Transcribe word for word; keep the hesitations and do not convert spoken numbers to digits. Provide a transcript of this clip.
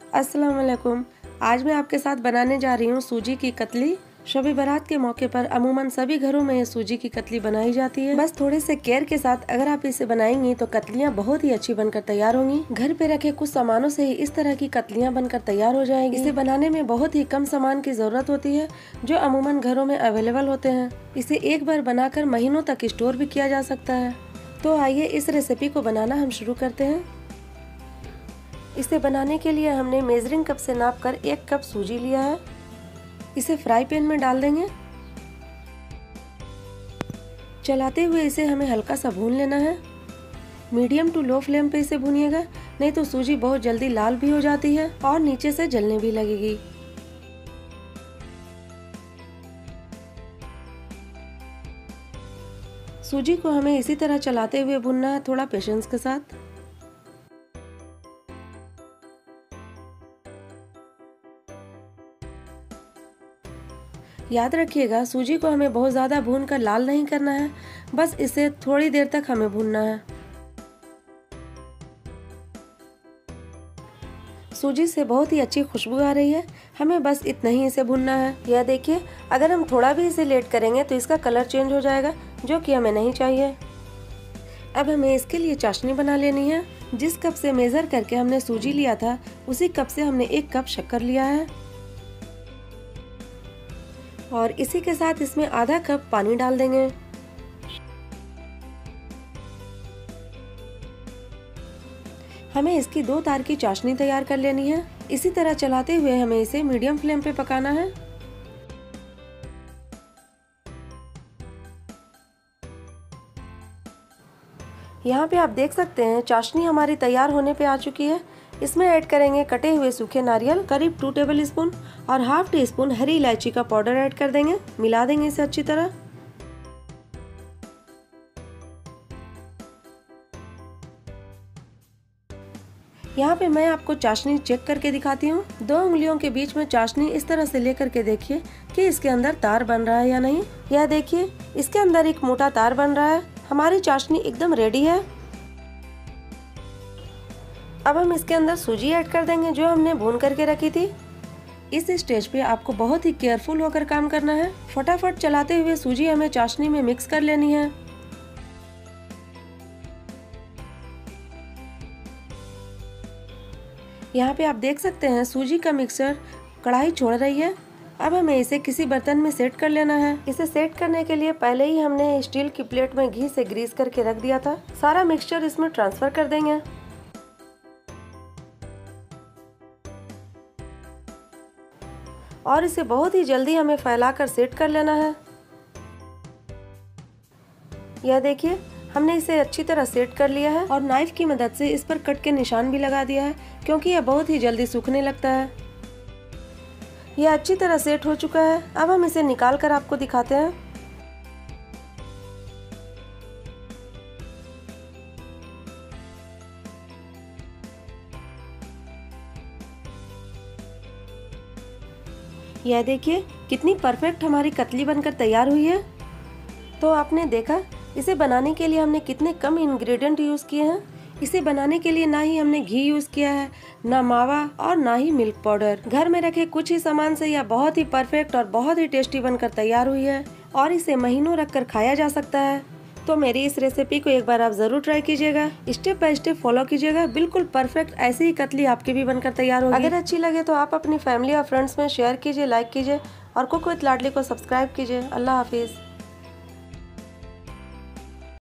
अस्सलाम वालेकुम। आज मैं आपके साथ बनाने जा रही हूँ सूजी की कतली। शब बारात के मौके पर अमूमन सभी घरों में ये सूजी की कतली बनाई जाती है। बस थोड़े से केयर के साथ अगर आप इसे बनाएंगी तो कतलियाँ बहुत ही अच्छी बनकर तैयार होंगी। घर पे रखे कुछ सामानों से ही इस तरह की कतलियाँ बनकर तैयार हो जाएंगी। इसे बनाने में बहुत ही कम सामान की जरूरत होती है जो अमूमन घरों में अवेलेबल होते हैं। इसे एक बार बनाकर महीनों तक स्टोर भी किया जा सकता है। तो आइए इस रेसिपी को बनाना हम शुरू करते हैं। इसे बनाने के लिए हमने मेजरिंग कप से नापकर एक कप सूजी लिया है। इसे फ्राई पैन में डाल देंगे। चलाते हुए इसे हमें हल्का सा भून लेना है। मीडियम टू लो फ्लेम पे इसे भूनिएगा, नहीं तो सूजी बहुत जल्दी लाल भी हो जाती है और नीचे से जलने भी लगेगी। सूजी को हमें इसी तरह चलाते हुए भूनना है, थोड़ा पेशेंस के साथ। याद रखिएगा सूजी को हमें बहुत ज़्यादा भूनकर लाल नहीं करना है, बस इसे थोड़ी देर तक हमें भूनना है। सूजी से बहुत ही अच्छी खुशबू आ रही है, हमें बस इतना ही इसे भूनना है। यह देखिए, अगर हम थोड़ा भी इसे लेट करेंगे तो इसका कलर चेंज हो जाएगा, जो कि हमें नहीं चाहिए। अब हमें इसके लिए चाशनी बना लेनी है। जिस कप से मेज़र करके हमने सूजी लिया था उसी कप से हमने एक कप शक्कर लिया है और इसी के साथ इसमें आधा कप पानी डाल देंगे। हमें इसकी दो तार की चाशनी तैयार कर लेनी है। इसी तरह चलाते हुए हमें इसे मीडियम फ्लेम पे पकाना है। यहाँ पे आप देख सकते हैं चाशनी हमारी तैयार होने पे आ चुकी है। इसमें ऐड करेंगे कटे हुए सूखे नारियल करीब टू टेबल स्पून और हाफ टी स्पून हरी इलायची का पाउडर ऐड कर देंगे। मिला देंगे इसे अच्छी तरह। यहाँ पे मैं आपको चाशनी चेक करके दिखाती हूँ। दो उंगलियों के बीच में चाशनी इस तरह से लेकर के देखिए कि इसके अंदर तार बन रहा है या नहीं। यह देखिए, इसके अंदर एक मोटा तार बन रहा है। हमारी चाशनी एकदम रेडी है। अब हम इसके अंदर सूजी ऐड कर देंगे जो हमने भून करके रखी थी। इस स्टेज पे आपको बहुत ही केयरफुल होकर काम करना है। फटाफट चलाते हुए सूजी हमें चाशनी में मिक्स कर लेनी है। यहाँ पे आप देख सकते हैं सूजी का मिक्सचर कढ़ाई छोड़ रही है। अब हमें इसे किसी बर्तन में सेट कर लेना है। इसे सेट करने के लिए पहले ही हमने स्टील की प्लेट में घी से ग्रीस करके रख दिया था। सारा मिक्सचर इसमें ट्रांसफर कर देंगे और इसे बहुत ही जल्दी हमें फैलाकर सेट कर लेना है। यह देखिए, हमने इसे अच्छी तरह सेट कर लिया है और नाइफ की मदद से इस पर कट के निशान भी लगा दिया है, क्योंकि यह बहुत ही जल्दी सूखने लगता है। यह अच्छी तरह सेट हो चुका है। अब हम इसे निकाल कर आपको दिखाते हैं। यह देखिए कितनी परफेक्ट हमारी कतली बनकर तैयार हुई है। तो आपने देखा इसे बनाने के लिए हमने कितने कम इंग्रेडिएंट यूज़ किए हैं। इसे बनाने के लिए ना ही हमने घी यूज़ किया है, ना मावा और ना ही मिल्क पाउडर। घर में रखे कुछ ही सामान से यह बहुत ही परफेक्ट और बहुत ही टेस्टी बनकर तैयार हुई है और इसे महीनों रखकर खाया जा सकता है। तो मेरी इस रेसिपी को एक बार आप जरूर ट्राई कीजिएगा, स्टेप बाय स्टेप फॉलो कीजिएगा। बिल्कुल परफेक्ट ऐसी ही कतली आपकी भी बनकर तैयार होगी। अगर अच्छी लगे तो आप अपनी फैमिली और फ्रेंड्स में शेयर कीजिए, लाइक कीजिए और कुक विद लाडली को सब्सक्राइब कीजिए। अल्लाह हाफिज।